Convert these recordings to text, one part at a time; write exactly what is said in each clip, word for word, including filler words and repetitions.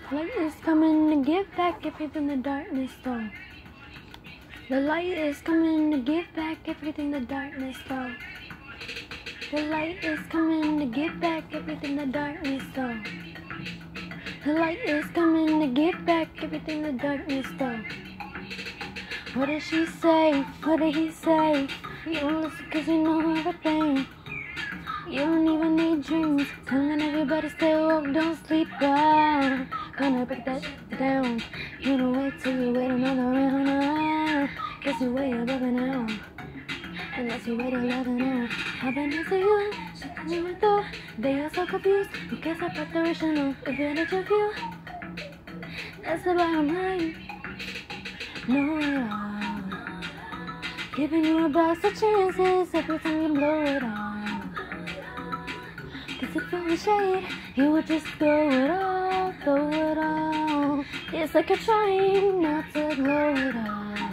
Light is coming to give back everything the darkness stole. The light is coming to give back everything the darkness stole. The light is coming to give back everything the darkness stole. The light is coming to give back everything the darkness stole. What did she say? What did he say? You don't listen cause you know everything. You don't even need dreams. Telling everybody stay woke, don't sleep well. Gonna break that down. You don't wait till you wait another round. Ah, guess you way above it now. Unless you wait eleven hours. How bad is it you? You went through. They are so confused. You guess I put the original. If it ain't your view, that's the bottom line. Know it all. Giving you a blast of chances every time you blow it all. Cause if it was shade, you would just throw it all, throw it all. It's like you're trying not to glow it all,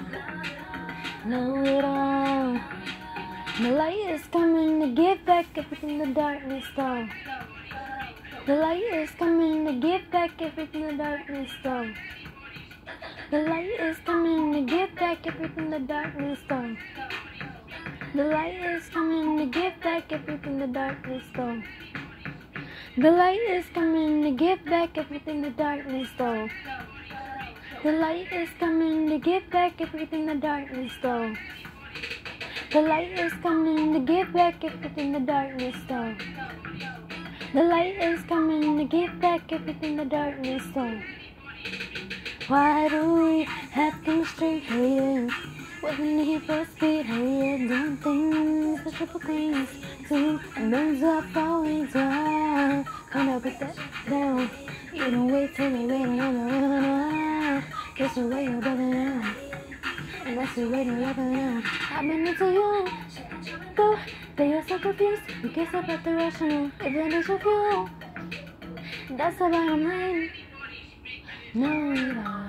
know it all. The light is coming to give back everything the darkness stole. The light is coming to give back everything the darkness stole. The light is coming to give back everything the darkness stole. The light is coming to give back everything the darkness stole. The light is coming to give back everything the darkness stole. The light is coming to give back everything the darkness stole. The light is coming to give back everything the darkness stole. The light is coming to give back everything the darkness stole. Why do we have to straight here? With the need for speed, hey, yeah, doing things, the triple things, see, and those are falling down. Gonna break that down. You don't wait till you wait another round. Guess you're way above it now. Unless you're waiting eleven now. I've been into you. Go, they are so confused. You guess about the rational. If it is your view, that's the bottom line. Know it all.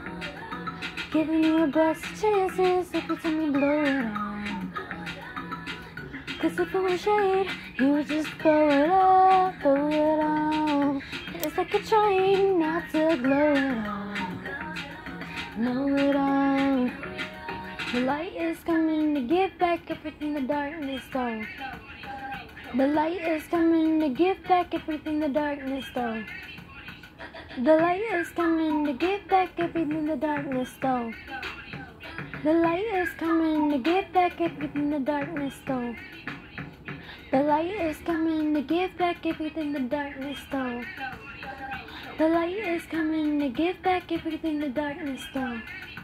Giving you a blast of chances every time you blow it on. Cause if it was shade, you would just throw it all, throw it all. It's like you're trying not to glow it all, know it all. The light is coming to give back everything the darkness stole. The light is coming to give back everything the darkness stole. The light is coming to give back everything the darkness stole. The light is coming to give back everything the darkness stole. The light is coming to give back everything the darkness stole. The light is coming to give back everything the darkness stole.